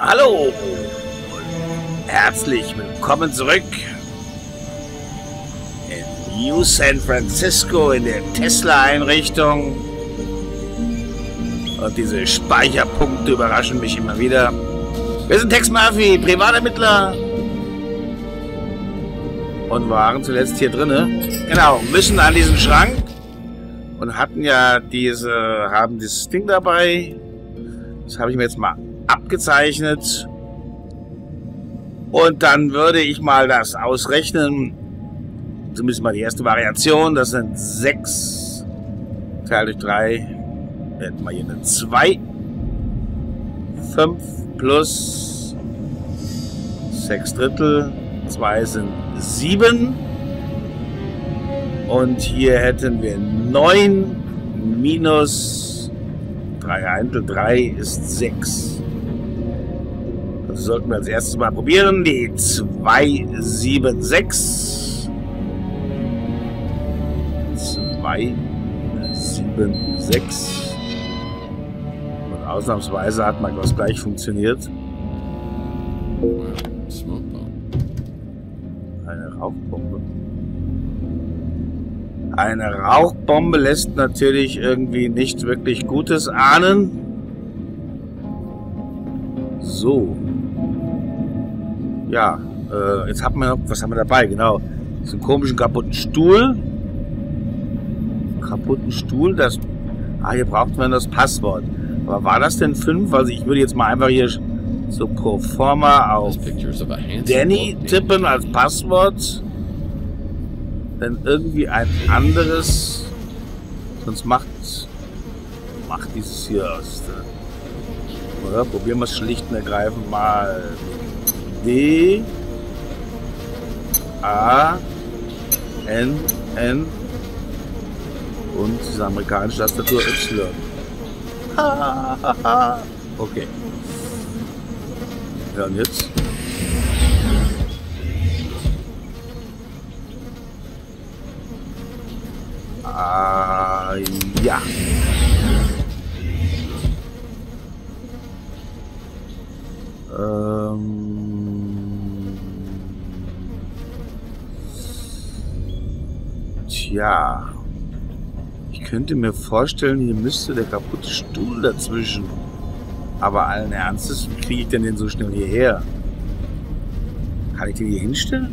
Hallo und herzlich willkommen zurück in New San Francisco in der Tesla-Einrichtung. Und diese Speicherpunkte überraschen mich immer wieder. Wir sind Tex Murphy, Privatermittler. Und waren zuletzt hier drinne. Genau, müssen an diesen Schrank. Und hatten ja haben dieses Ding dabei. Das habe ich mir jetzt mal abgezeichnet. Und dann würde ich mal das ausrechnen. Zumindest mal die erste Variation. Das sind 6 geteilt durch 3. Wir hätten mal hier eine 2. 5 plus 6 Drittel. 2 sind 7. Und hier hätten wir 9 minus 3 Eintel. 3 ist 6. Das sollten wir als erstes mal probieren. Die 276. 276. Und ausnahmsweise hat mal was gleich funktioniert. Eine Rauchbombe. Eine Rauchbombe lässt natürlich irgendwie nicht wirklich Gutes ahnen. So. Ja, jetzt haben wir noch, was haben wir dabei? Genau, so einen komischen kaputten Stuhl. Das. Hier braucht man das Passwort. Aber war das denn 5? Also ich würde jetzt mal einfach hier so pro forma auf Danny tippen als Passwort. Dann irgendwie ein anderes. Sonst macht dieses hier aus. Oder probieren wir es schlicht und ergreifend mal. D A N N und diese amerikanische Tastatur Y. Okay. Ja, und jetzt? Ja. Tja. Ich könnte mir vorstellen, hier müsste der kaputte Stuhl dazwischen. Aber allen Ernstes, wie kriege ich denn den so schnell hierher? Kann ich den hier hinstellen?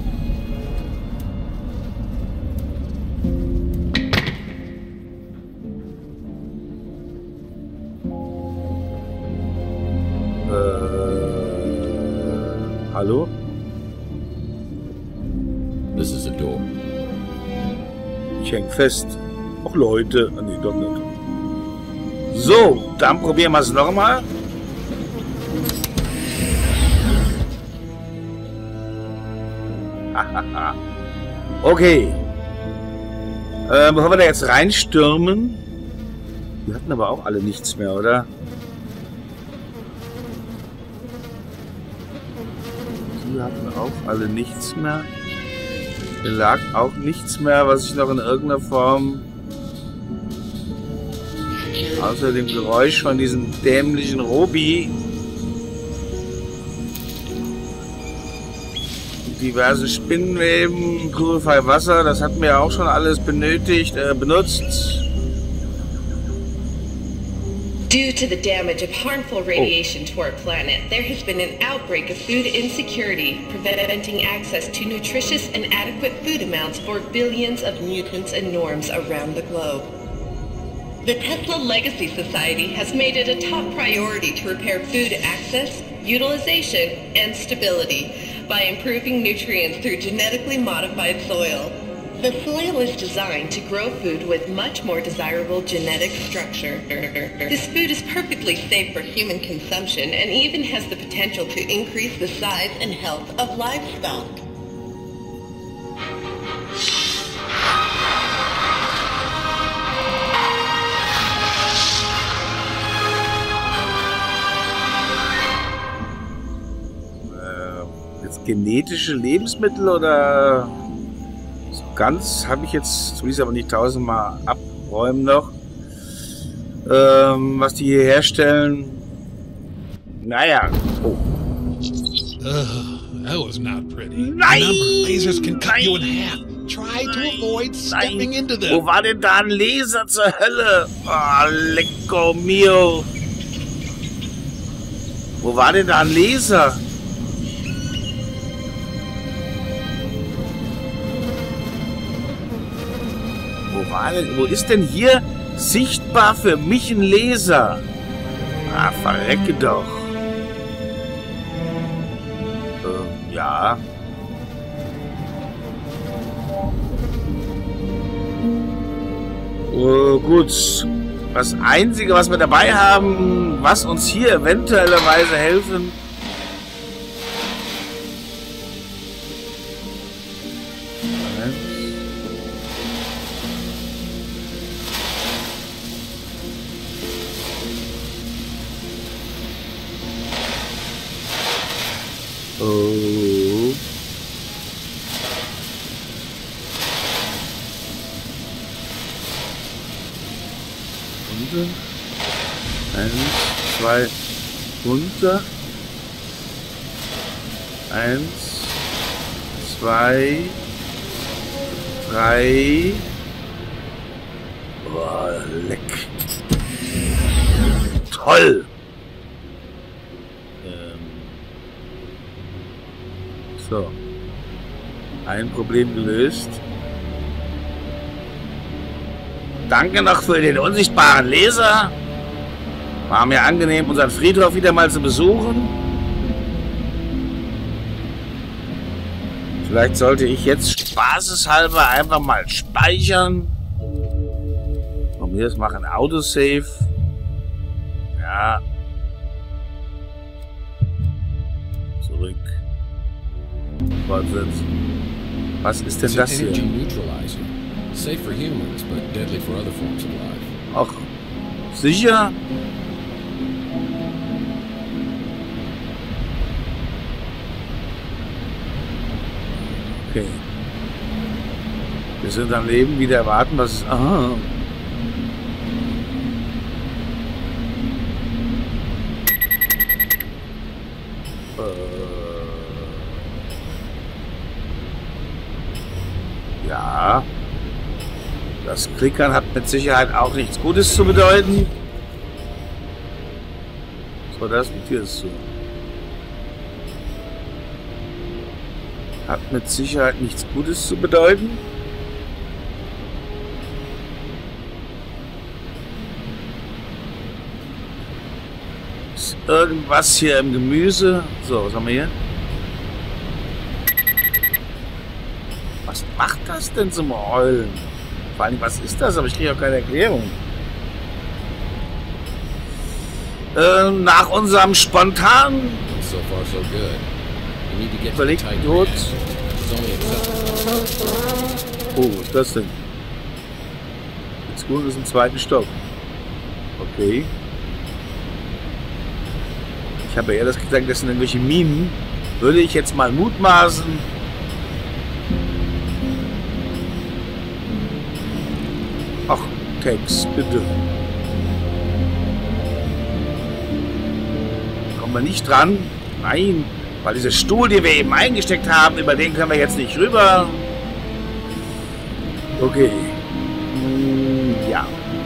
Hallo? This is a door. Ich häng fest. Och Leute. Nee, doch nicht. So, dann probieren wir es nochmal. Okay. Bevor wir da jetzt reinstürmen. Die hatten aber auch alle nichts mehr, oder? Die hatten auch alle nichts mehr. Hier lag auch nichts mehr, was ich noch in irgendeiner Form außer dem Geräusch von diesem dämlichen Robi diverse Spinnenweben, Purify Wasser, das hatten wir auch schon alles benutzt. Due to the damage of harmful radiation to our planet, there has been an outbreak of food insecurity, preventing access to nutritious and adequate food amounts for billions of mutants and norms around the globe. The Tesla Legacy Society has made it a top priority to repair food access, utilization, and stability by improving nutrients through genetically modified soil. The soil is designed to grow food with much more desirable genetic structure. This food is perfectly safe for human consumption and even has the potential to increase the size and health of livestock. Jetzt genetische Lebensmittel oder... Ganz habe ich jetzt, will ich es aber nicht tausendmal abräumen noch. Was die hier herstellen, Naja. Oh. That was not pretty. Nein! Remember, lasers can cut you in half. Try to avoid stepping into them. Wo war denn da ein Laser zur Hölle? Oh, lecco mio. Wo war denn da ein Laser? Wo ist denn hier sichtbar für mich ein Laser? Ah, verrecke doch. Ja. Gut. Das Einzige, was wir dabei haben, was uns hier eventuellerweise helfen, oh. Eins, zwei, runter. Eins, zwei, drei. Boah, leck. Toll. So. Ein Problem gelöst. Danke noch für den unsichtbaren Laser. War mir angenehm, unseren Friedhof wieder mal zu besuchen. Vielleicht sollte ich jetzt spaßeshalber einfach mal speichern. Und wir das machen Autosave. Ja. Zurück. Was ist denn das hier? Safe for humans, but deadly for other forms of life. Ach, sicher? Okay. Wir sind am Leben, wieder erwarten, was ist... Aha. Ja. Das Klickern hat mit Sicherheit auch nichts Gutes zu bedeuten. So, das mit hier ist so. Hat mit Sicherheit nichts Gutes zu bedeuten. Ist irgendwas hier im Gemüse? So, was haben wir hier? Was macht das denn zum Heulen? Vor allem, was ist das? Aber ich kriege auch keine Erklärung. Nach unserem spontanen überlegten Tod. Oh, was ist das denn? Jetzt gut, ist im zweiten Stock. Okay. Ich habe ja eher das gesagt, das sind irgendwelche Minen. Würde ich jetzt mal mutmaßen. Ach, Tex, bitte. Kommen wir nicht dran? Nein, weil dieser Stuhl, den wir eben eingesteckt haben, über den können wir jetzt nicht rüber. Okay. Ja.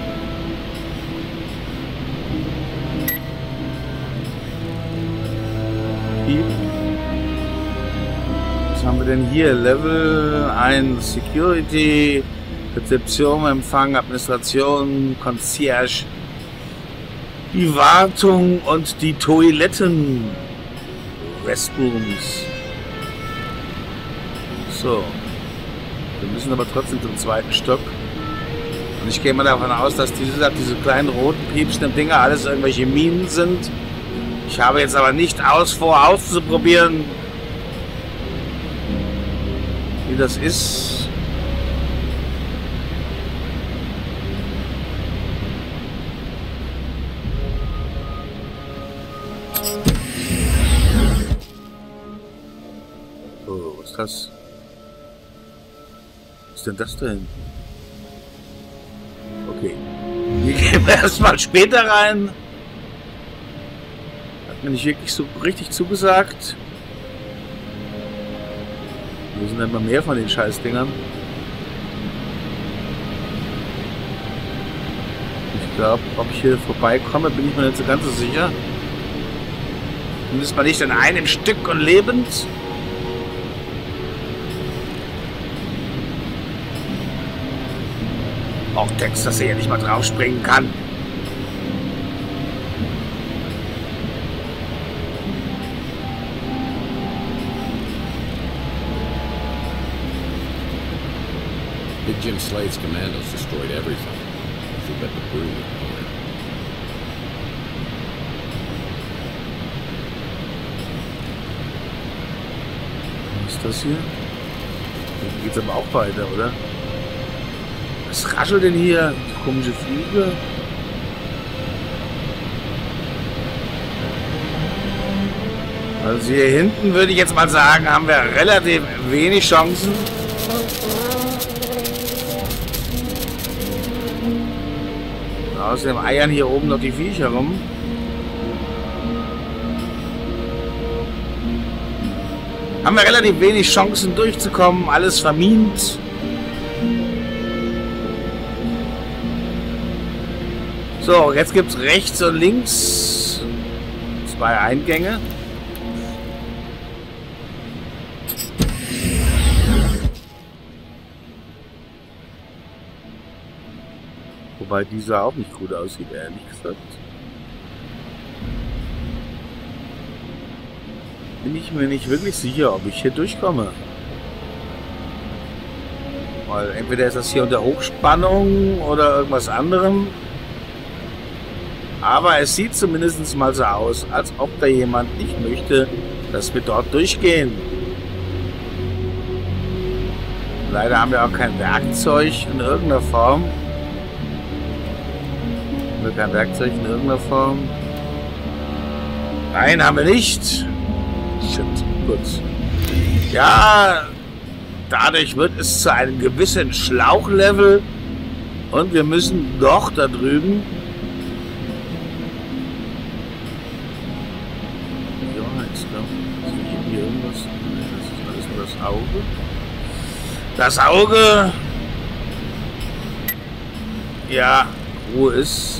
Was haben wir denn hier? Level 1 Security. Rezeption, Empfang, Administration, Concierge, die Wartung und die Toiletten. Restrooms. So. Wir müssen aber trotzdem zum zweiten Stock. Und ich gehe mal davon aus, dass diese kleinen roten piepsenden Dinger alles irgendwelche Minen sind. Ich habe jetzt aber nicht vor, auszuprobieren, wie das ist. Das. Was ist denn das denn? Okay. Wir gehen erstmal später rein. Hat mir nicht wirklich so richtig zugesagt. Hier sind immer mehr von den Scheißdingern. Ich glaube, ob ich hier vorbeikomme, bin ich mir nicht so ganz so sicher. Zumindest mal nicht in einem Stück und lebend. Auch Text, dass er ja nicht mal draufspringen kann. Big Jim Slade's commandos destroyed everything. Nothing but debris. Was ist das hier? Hier geht's aber auch weiter, oder? Was raschelt denn hier? Komische Flüge. Also hier hinten würde ich jetzt mal sagen, haben wir relativ wenig Chancen. Außerdem eiern hier oben noch die Viecher rum. Haben wir relativ wenig Chancen durchzukommen. Alles vermint. So, jetzt gibt es rechts und links 2 Eingänge. Wobei dieser auch nicht gut aussieht, ehrlich gesagt. Bin ich mir nicht wirklich sicher, ob ich hier durchkomme. Weil entweder ist das hier unter Hochspannung oder irgendwas anderem. Aber es sieht zumindest mal so aus, als ob da jemand nicht möchte, dass wir dort durchgehen. Leider haben wir auch kein Werkzeug in irgendeiner Form. Kein Werkzeug in irgendeiner Form. Nein, haben wir nicht. Shit, gut. Ja, dadurch wird es zu einem gewissen Schlauchlevel und wir müssen doch da drüben. Ja, jetzt ist hier irgendwas. Das ist alles nur das Auge. Das Auge. Ja, Ruhe ist.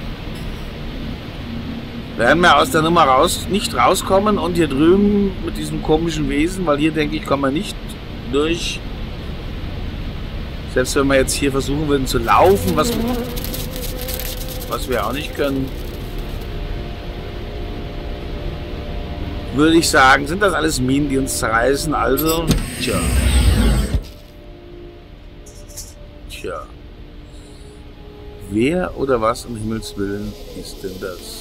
Werden wir aus der Nummer nicht rauskommen und hier drüben mit diesem komischen Wesen, weil hier denke ich, kommen wir nicht durch. Selbst wenn wir jetzt hier versuchen würden zu laufen, was wir auch nicht können, würde ich sagen, sind das alles Minen, die uns zerreißen. Also, tja. Wer oder was um Himmels Willen ist denn das?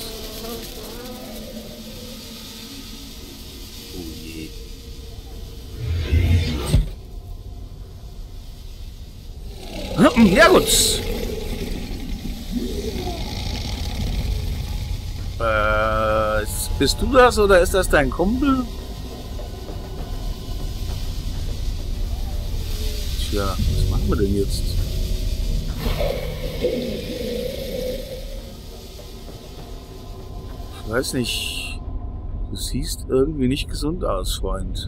Ja gut. Bist du das oder ist das dein Kumpel? Tja, was machen wir denn jetzt? Ich weiß nicht. Du siehst irgendwie nicht gesund aus, Freund.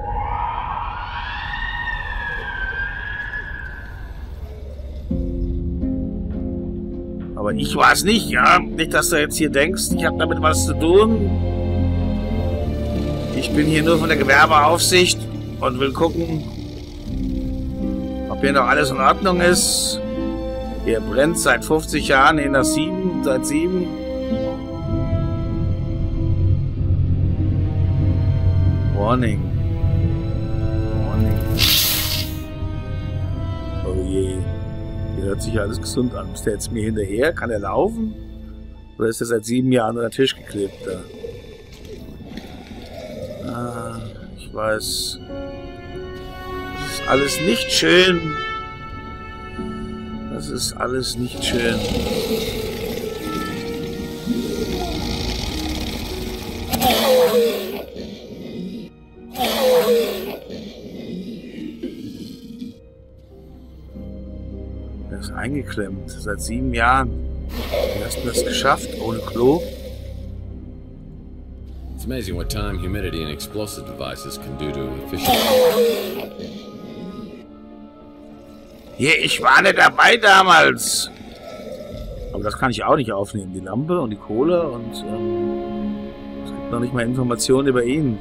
Aber ich war es nicht, ja. Nicht, dass du jetzt hier denkst, ich habe damit was zu tun. Ich bin hier nur von der Gewerbeaufsicht und will gucken, ob hier noch alles in Ordnung ist. Hier brennt seit 50 Jahren, seit 7. Warning. Oh je. Hier hört sich alles gesund an. Ist der jetzt mir hinterher? Kann er laufen? Oder ist er seit 7 Jahren an den Tisch geklebt da? Ah, ich weiß. Das ist alles nicht schön. Das ist alles nicht schön. Er ist eingeklemmt. Seit 7 Jahren. Wie hast du das geschafft? Ohne Klo? It's amazing what time, humidity, and explosive devices can do to efficient... Hier, ich war nicht dabei damals. Aber das kann ich auch nicht aufnehmen. Die Lampe und die Kohle und es gibt noch nicht mal Informationen über ihn.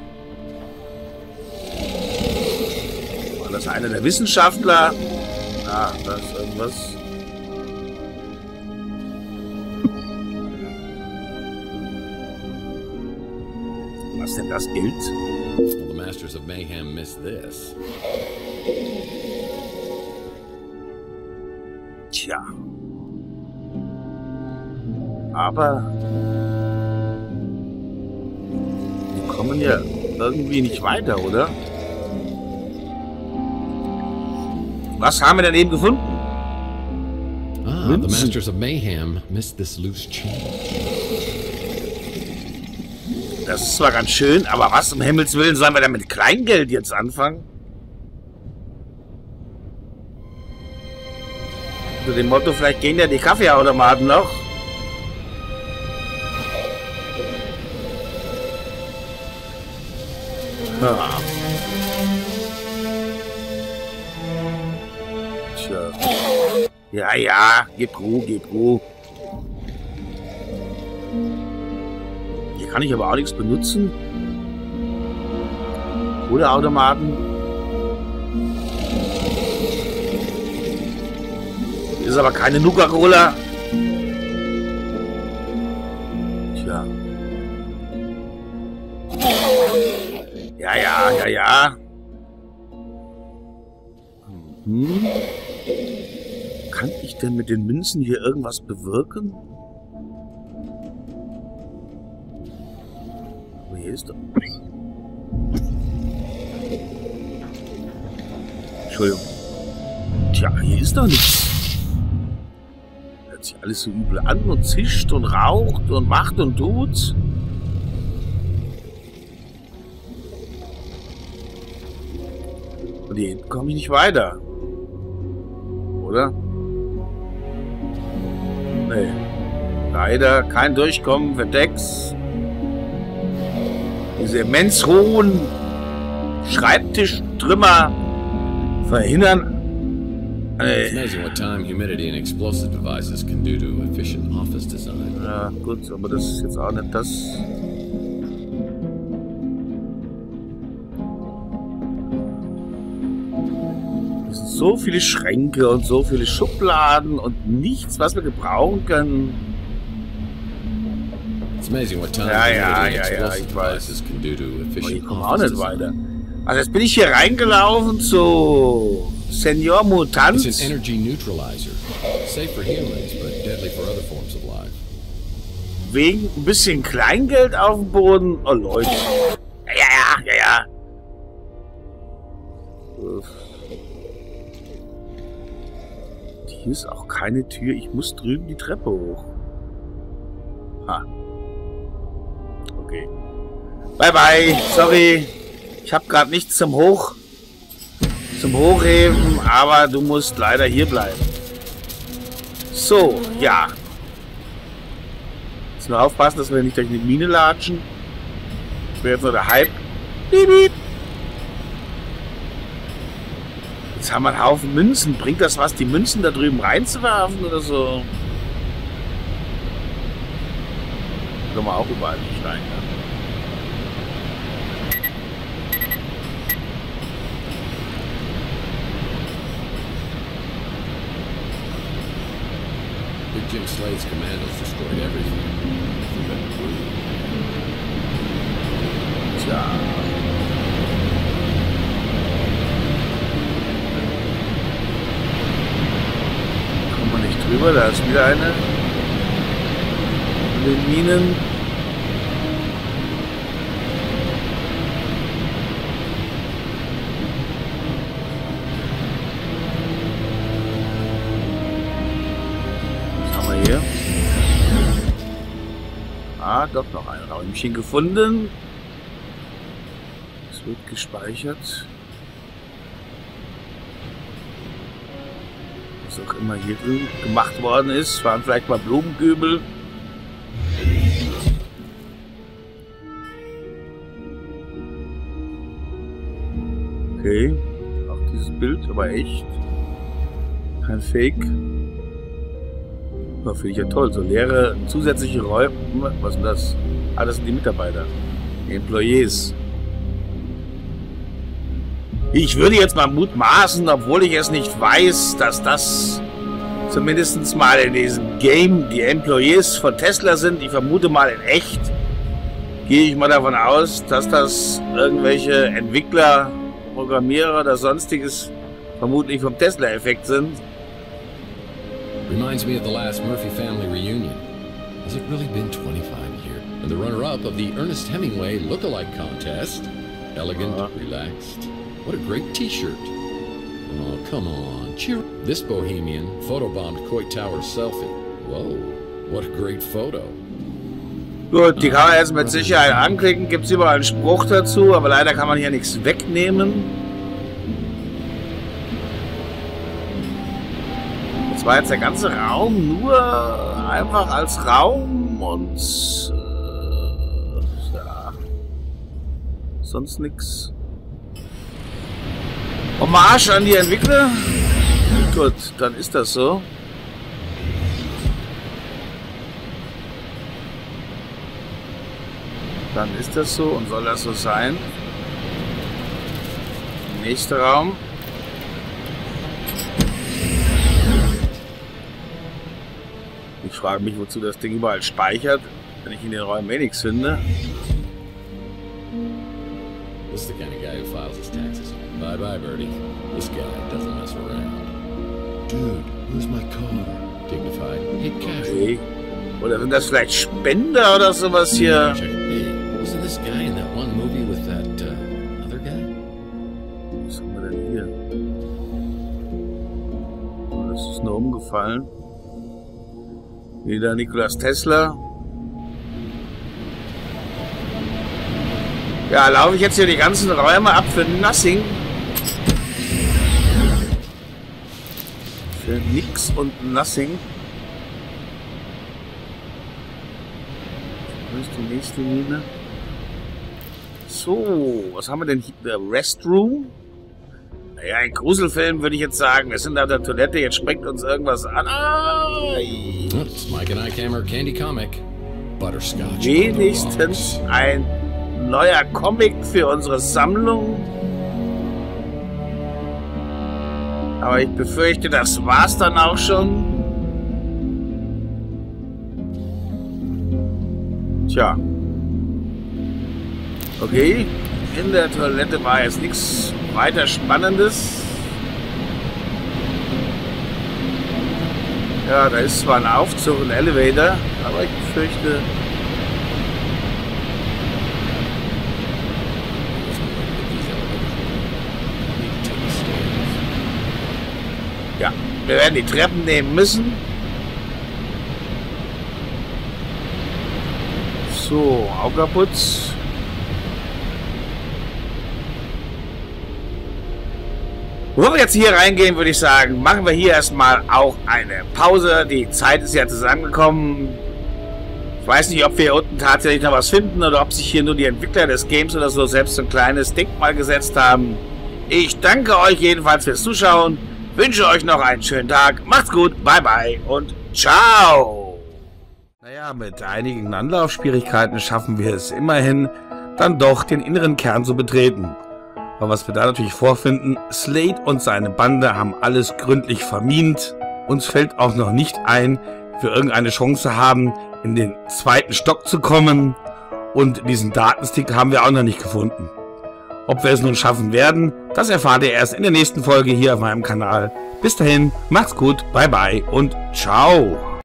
War das einer der Wissenschaftler? Ah, da ist irgendwas. Was denn das gilt? Well, the Masters of Mayhem missed this. Tja. Aber wir kommen ja irgendwie nicht weiter, oder? Was haben wir denn eben gefunden? Ah, the Masters of Mayhem missed this loose change. Das ist zwar ganz schön, aber was um Himmels Willen sollen wir denn mit Kleingeld jetzt anfangen? Unter dem Motto, vielleicht gehen ja die Kaffeeautomaten noch. Ja. Tja. Ja, ja, gib Ruhe, gib Ruhe. Hier kann ich aber auch nichts benutzen. Oder Automaten. Ist aber keine Nuka-Cola. Tja. Ja, ja, ja, ja. Kann ich denn mit den Münzen hier irgendwas bewirken? Aber hier ist doch... Entschuldigung. Tja, hier ist doch nichts. Hört sich alles so übel an und zischt und raucht und macht und tut. Und hier hinten komme ich nicht weiter. Oder? Nee. Leider kein Durchkommen für Dex. Diese immens hohen Schreibtischtrümmer verhindern. It's amazing what time, humidity, and explosive devices can do to efficient office design. Ja, gut, aber das ist jetzt auch nicht das. Es sind so viele Schränke und so viele Schubladen und nichts, was wir gebrauchen können. It's amazing what time, Ja, humidity, and ich explosive weiß. devices can do to Aber hier efficient kommen wir auch office nicht design. weiter. Also jetzt bin ich hier reingelaufen zu Senior Mutant. It's an energy neutralizer. Safe for humans, but deadly for other forms of life. Wegen ein bisschen Kleingeld auf dem Boden. Oh Leute. Ja. Uff. Hier ist auch keine Tür. Ich muss drüben die Treppe hoch. Ha. Okay. Bye bye. Sorry. Ich habe gerade nichts zum Hochheben, aber du musst leider hier bleiben. So, ja. Jetzt nur aufpassen, dass wir nicht durch eine Mine latschen. Ich wäre jetzt nur der Hype. Jetzt haben wir einen Haufen Münzen. Bringt das was, die Münzen da drüben reinzuwerfen oder so? Können wir auch überall nicht rein. Ja? Big Jim Slade's commandos destroyed everything. Tja. Kommen wir nicht drüber, da ist wieder eine. Von den Minen. Was haben wir hier? Ah, doch noch ein Räumchen gefunden. Es wird gespeichert. Was auch immer hier drüben gemacht worden ist. Waren vielleicht mal Blumengübel. Okay. Auch dieses Bild, aber echt. Kein Fake. Oh, finde ich ja toll. So leere zusätzliche Räume. Was ist denn das? Ah, das sind die Mitarbeiter. Die Employees. Ich würde jetzt mal mutmaßen, obwohl ich es nicht weiß, dass das zumindest mal in diesem Game die Employees von Tesla sind. Ich vermute mal in echt. Gehe ich mal davon aus, dass das irgendwelche Entwickler, Programmierer oder sonstiges vermutlich vom Tesla-Effekt sind. Reminds me of the last Murphy family reunion. Has it really been 25 years? And the runner-up of the Ernest Hemingway look-alike contest. Elegant, relaxed. What a great T-shirt. Oh, come on, cheer. This bohemian photobombed Coit Tower selfie. Whoa, what a great photo. Gut, die kann man jetzt mit Sicherheit anklicken. Gibt es überall einen Spruch dazu, aber leider kann man hier nichts wegnehmen. Das war jetzt der ganze Raum nur einfach als Raum und ja, sonst nichts. Hommage an die Entwickler? Gut, dann ist das so. Dann ist das so und soll das so sein. Nächster Raum. Ich frage mich, wozu das Ding überall speichert, wenn ich in den Räumen eh nichts finde. This is the kind of guy who files his taxes. Bye bye, Birdie. This guy doesn't mess around. Dude, where's my car? Dignified. Hey, casual. Okay. Oder sind das vielleicht Spender oder sowas hier? Hey, wasn't this guy in that one movie with that other guy? Was haben wir denn hier? Oh, das ist nur umgefallen. Wieder Nikolaus Tesla. Ja, laufe ich jetzt hier die ganzen Räume ab für nothing. Für nix und nothing. Wo ist die nächste Mine? So, was haben wir denn hier? Der Restroom? Naja, ein Gruselfilm würde ich jetzt sagen. Wir sind auf der Toilette, jetzt springt uns irgendwas an. It's Mike and I Camera Candy Comic. Butterscotch. Wenigstens ein neuer Comic für unsere Sammlung. Aber ich befürchte, das war's dann auch schon. Tja. Okay. In der Toilette war jetzt nichts weiter Spannendes. Ja, da ist zwar ein Aufzug, ein Elevator, aber ich befürchte... Ja, wir werden die Treppen nehmen müssen. So, Augenputz. Bevor wir jetzt hier reingehen, würde ich sagen, machen wir hier erstmal auch eine Pause. Die Zeit ist ja zusammengekommen. Ich weiß nicht, ob wir hier unten tatsächlich noch was finden oder ob sich hier nur die Entwickler des Games oder so selbst ein kleines Denkmal gesetzt haben. Ich danke euch jedenfalls fürs Zuschauen. Wünsche euch noch einen schönen Tag. Macht's gut, bye bye und ciao. Naja, mit einigen Anlaufschwierigkeiten schaffen wir es immerhin, dann doch den inneren Kern zu betreten. Aber was wir da natürlich vorfinden, Slade und seine Bande haben alles gründlich vermint. Uns fällt auch noch nicht ein, wir irgendeine Chance haben, in den zweiten Stock zu kommen. Und diesen Datenstick haben wir auch noch nicht gefunden. Ob wir es nun schaffen werden, das erfahrt ihr erst in der nächsten Folge hier auf meinem Kanal. Bis dahin, macht's gut, bye bye und ciao.